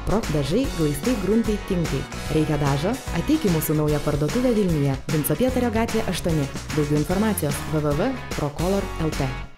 Prok dažai, glaistai, gruntai, tinkai. Reikia dažo? Ateik į mūsų naują parduotuvę Vilniuje, Vinco Pietario gatvė 8. Daugiau informacijos www.procolor.lt.